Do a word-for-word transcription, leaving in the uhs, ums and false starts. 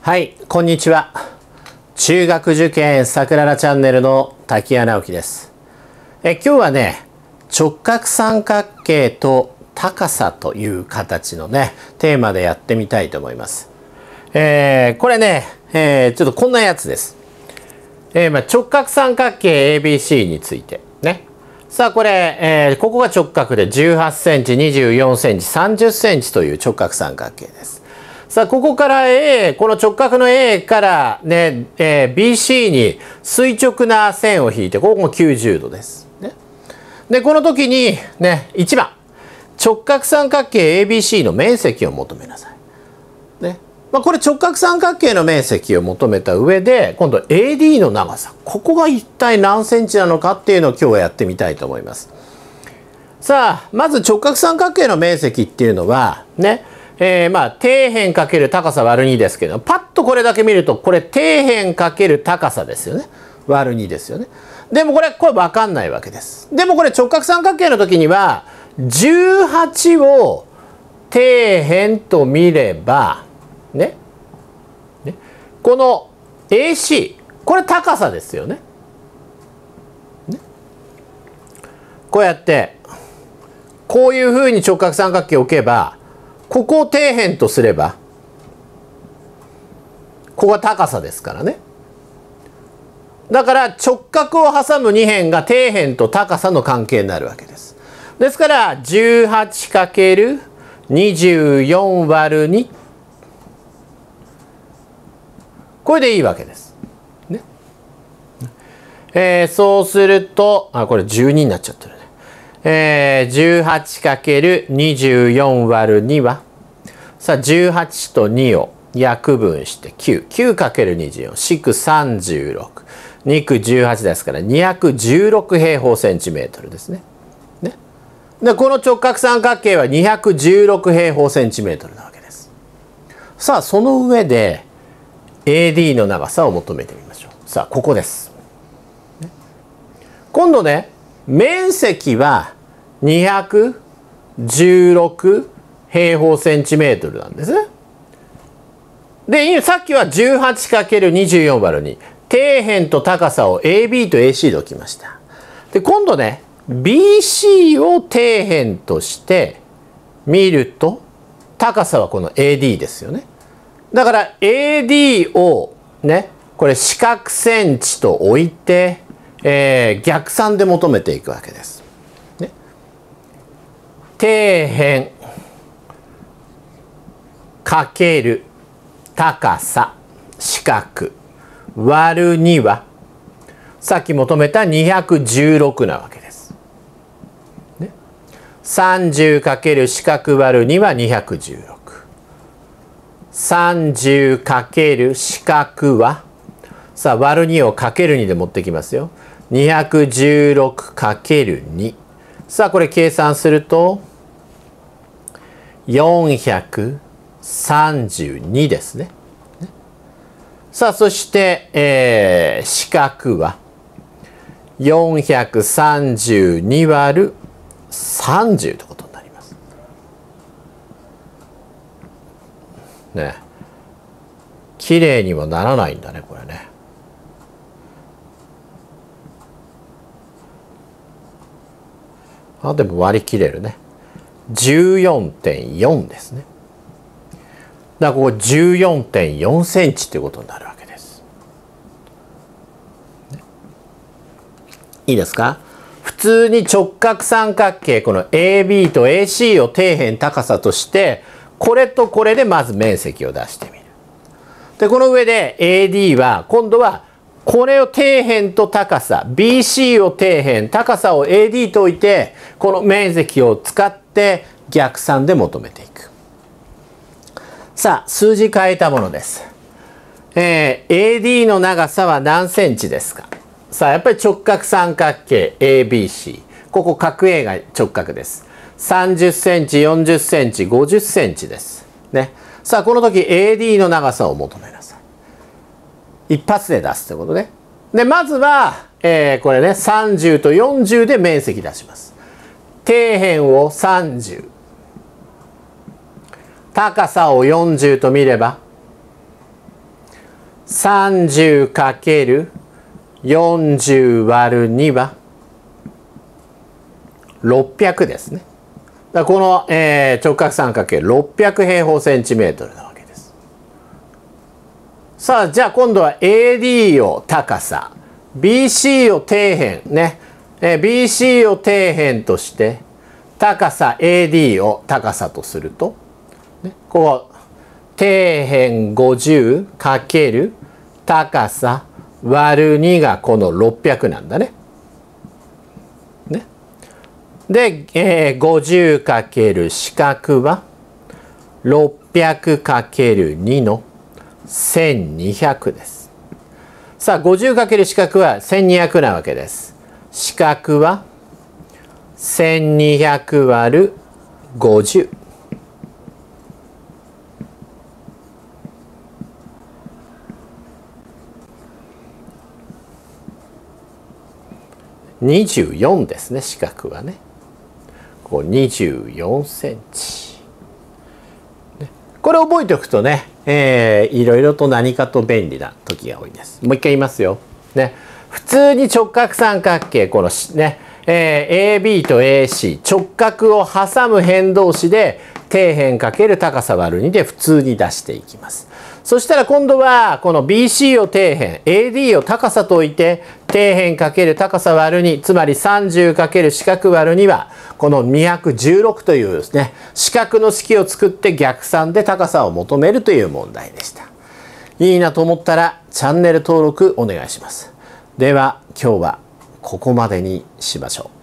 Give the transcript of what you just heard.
はい、こんにちは。中学受験さくららチャンネルの滝谷直樹です。え今日はね、直角三角形と高さという形のね、テーマでやってみたいと思います。えー、これね、えー、ちょっとこんなやつです。えーまあ、直角三角形 エービーシー についてね。さあこれ、えー、ここが直角でじゅうはちセンチ、にじゅうよんセンチ、さんじゅっセンチという直角三角形です。さあここから A、この直角の A からね、えー、ビーシー に垂直な線を引いて、ここもきゅうじゅうどです。ね、で、この時にね、いちばん、直角三角形 エービーシー の面積を求めなさい。ね。まあ、これ直角三角形の面積を求めた上で、今度 エーディー の長さ。ここが一体何センチなのかっていうのを今日はやってみたいと思います。さあ、まず直角三角形の面積っていうのは、ね、えー、まあ、底辺かける高さ割るにですけど、パッとこれだけ見ると、これ底辺かける高さですよね。割るにですよね。でもこれ、これ分かんないわけです。でもこれ直角三角形の時には、じゅうはちを底辺と見れば、ね。ねこの エーシー、これ高さですよね。ねこうやって、こういうふうに直角三角形を置けば、ここを底辺とすれば、ここが高さですからね。だから直角を挟むに辺が底辺と高さの関係になるわけです。ですから じゅうはちかけるにじゅうよん割るに。これでいいわけです。ね。えー、そうすると、あ、これじゅうにになっちゃってるね。えー、じゅうはちかけるにじゅうよん割るには、さあじゅうはちとにを約分してきゅう。きゅうかけるにじゅうよん、しくさんじゅうろく。にくじゅうはちですからにひゃくじゅうろく平方センチメートルですね。ね。で、この直角三角形はにひゃくじゅうろく平方センチメートルなわけです。さあ、その上で エーディー の長さを求めてみましょう。さあ、ここです。ね、今度ね、面積はにひゃくじゅうろく平方センチメートルなんですね。で、さっきは じゅうはちかけるにじゅうよん割るに。底辺と高さを エービー と エーシー で置きました。で、今度ね、ビーシー を底辺として見ると、高さはこの エーディー ですよね。だから エーディー をね、これ四角センチと置いて、えー、逆算で求めていくわけです。ね、底辺かける高さ四角割るにはさっき求めたにひゃくじゅうろくなわけです。ね、さんじゅうかける四角割るにはにひゃくじゅうろく。さんじゅうかける四角はさあ割るにをかけるにで持ってきますよ。にひゃくじゅうろくかけるに。さあこれ計算するとよんひゃくさんじゅうにですね。さあそして、えー、四角はよんひゃくさんじゅうに割るさんじゅうということになります。ね。きれいにはならないんだねこれね。あでも割り切れるね。じゅうよんてんよん ですね。だからここ じゅうよんてんよんセンチっていうことになるわけです。いいですか？普通に直角三角形この エービー と エーシー を底辺高さとしてこれとこれでまず面積を出してみる。でこの上で エーディー は今度はこれを底辺と高さ ビーシー を底辺高さを エーディー と置いてこの面積を使って逆算で求めていく。さあ数字変えたものです。えー、エーディー の長さは何センチですか？さあやっぱり直角三角形 エービーシー。ここ角 A が直角です。さんじゅっセンチ、よんじゅっセンチ、ごじゅっセンチです。ね。さあこの時 エーディー の長さを求めなさい。一発で出すということね。でまずは、えー、これねさんじゅうとよんじゅうで面積出します。底辺をさんじゅう。高さをよんじゅうと見ればさんじゅうかけるよんじゅうわるにはろっぴゃくですね。だからこの、えー、直角三角形ろっぴゃく平方センチメートルなわけです。さあじゃあ今度は エーディー を高さ ビーシー を底辺ね、えー、ビーシー を底辺として高さ エーディー を高さとすると、ね、こう底辺ごじゅうかける高さ割るにがこのろっぴゃくなんだね。ねで、えー、ごじゅうかける四角はろっぴゃくかけるにのせんにひゃくです。さあ ごじゅうかける 四角はせんにひゃくなわけです。四角はせんにひゃくわるごじゅう。にじゅうよんですね、四角はね。こうにじゅうよんセンチ。これ覚えておくとね、えー、いろいろと何かと便利な時が多いです。もう一回言いますよ。ね、普通に直角三角形、このね、えー、エービー と エーシー、直角を挟む辺同士で底辺かける高さ割るにで普通に出していきます。そしたら今度はこの ビーシー を底辺 エーディー を高さと置いて底辺かける高さ割るに、つまり さんじゅうかける 四角割るにはこのにひゃくじゅうろくというですね四角の式を作って逆算で高さを求めるという問題でした。いいなと思ったらチャンネル登録お願いします。では今日はここまでにしましょう。